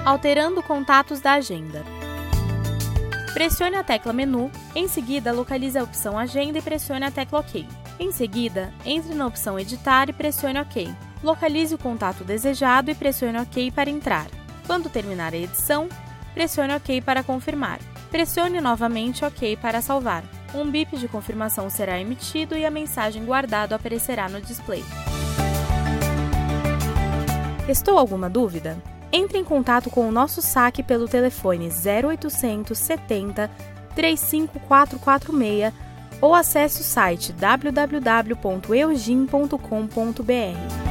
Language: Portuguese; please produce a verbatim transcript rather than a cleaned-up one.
alterando contatos da agenda. Pressione a tecla Menu, em seguida localize a opção Agenda e pressione a tecla OK. Em seguida, entre na opção Editar e pressione OK. Localize o contato desejado e pressione OK para entrar. Quando terminar a edição, pressione OK para confirmar. Pressione novamente OK para salvar. Um bip de confirmação será emitido e a mensagem guardado aparecerá no display. Restou alguma dúvida? Entre em contato com o nosso saque pelo telefone zero oitocentos setenta, trinta e cinco quatrocentos e quarenta e seis ou acesse o site w w w ponto eugin ponto com ponto b r.